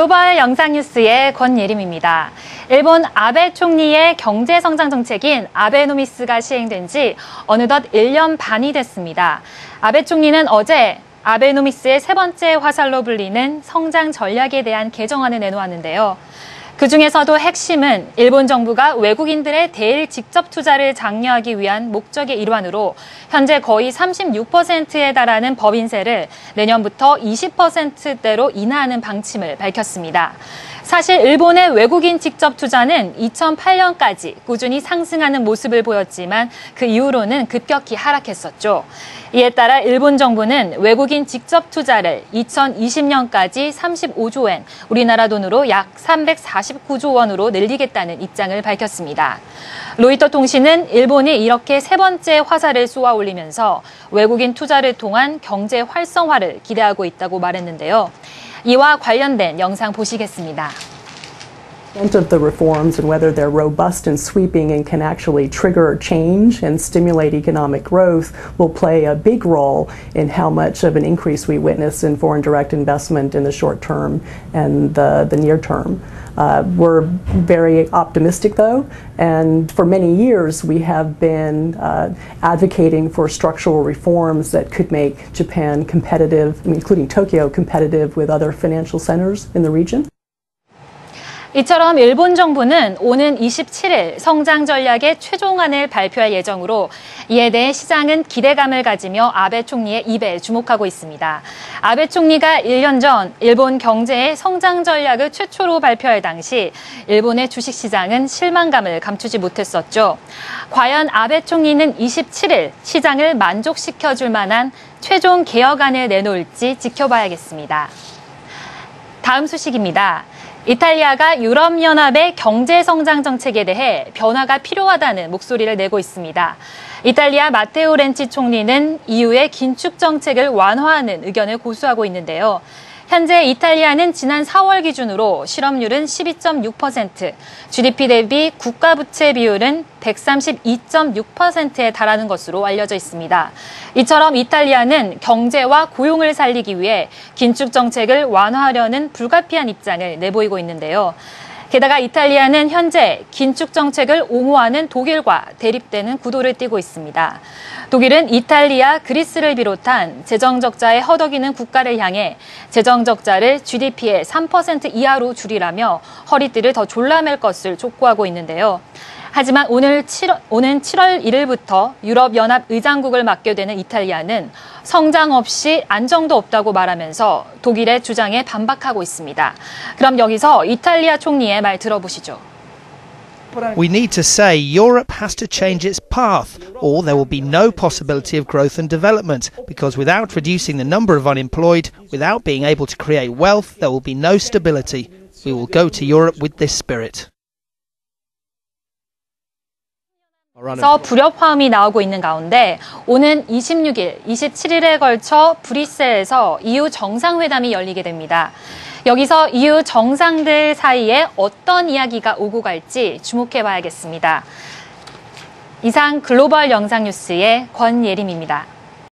글로벌 영상 뉴스의 권예림입니다. 일본 아베 총리의 경제성장 정책인 아베노미스가 시행된 지 어느덧 1년 반이 됐습니다. 아베 총리는 어제 아베노미스의 세 번째 화살로 불리는 성장 전략에 대한 개정안을 내놓았는데요. 그중에서도 핵심은 일본 정부가 외국인들의 대일 직접 투자를 장려하기 위한 목적의 일환으로 현재 거의 36%에 달하는 법인세를 내년부터 20%대로 인하하는 방침을 밝혔습니다. 사실 일본의 외국인 직접 투자는 2008년까지 꾸준히 상승하는 모습을 보였지만 그 이후로는 급격히 하락했었죠. 이에 따라 일본 정부는 외국인 직접 투자를 2020년까지 35조 엔, 우리나라 돈으로 약 349조 원으로 늘리겠다는 입장을 밝혔습니다. 로이터 통신은 일본이 이렇게 세 번째 화살을 쏘아 올리면서 외국인 투자를 통한 경제 활성화를 기대하고 있다고 말했는데요. 이와 관련된 영상 보시겠습니다. Of the reforms and whether they're robust and sweeping and can actually trigger change and stimulate economic growth will play a big role in how much of an increase we witness in foreign direct investment in the short term and the near term. We're very optimistic though, and for many years we have been advocating for structural reforms that could make Japan competitive, including Tokyo, competitive with other financial centers in the region. 이처럼 일본 정부는 오는 27일 성장 전략의 최종안을 발표할 예정으로 이에 대해 시장은 기대감을 가지며 아베 총리의 입에 주목하고 있습니다. 아베 총리가 1년 전 일본 경제의 성장 전략을 최초로 발표할 당시 일본의 주식시장은 실망감을 감추지 못했었죠. 과연 아베 총리는 27일 시장을 만족시켜줄 만한 최종 개혁안을 내놓을지 지켜봐야겠습니다. 다음 소식입니다. 이탈리아가 유럽연합의 경제성장 정책에 대해 변화가 필요하다는 목소리를 내고 있습니다. 이탈리아 마테오 렌치 총리는 EU의 긴축 정책을 완화하는 의견을 고수하고 있는데요. 현재 이탈리아는 지난 4월 기준으로 실업률은 12.6%, GDP 대비 국가부채 비율은 132.6%에 달하는 것으로 알려져 있습니다. 이처럼 이탈리아는 경제와 고용을 살리기 위해 긴축 정책을 완화하려는 불가피한 입장을 내보이고 있는데요. 게다가 이탈리아는 현재 긴축 정책을 옹호하는 독일과 대립되는 구도를 띠고 있습니다. 독일은 이탈리아, 그리스를 비롯한 재정적자에 허덕이는 국가를 향해 재정적자를 GDP의 3% 이하로 줄이라며 허리띠를 더 졸라맬 것을 촉구하고 있는데요. 하지만 오는 7월 1일부터 유럽연합 의장국을 맡게 되는 이탈리아는 성장 없이 안정도 없다고 말하면서 독일의 주장에 반박하고 있습니다. 그럼 여기서 이탈리아 총리의 말 들어보시죠. We need to say Europe has to change its path, or there will be no possibility of growth and development, because without reducing the number of unemployed, without being able to create wealth, there will be no stability. We will go to Europe with this spirit. 그래서 불협화음이 나오고 있는 가운데 오는 26일, 27일에 걸쳐 브뤼셀에서 EU 정상회담이 열리게 됩니다. 여기서 EU 정상들 사이에 어떤 이야기가 오고 갈지 주목해 봐야겠습니다. 이상 글로벌 영상 뉴스의 권예림입니다.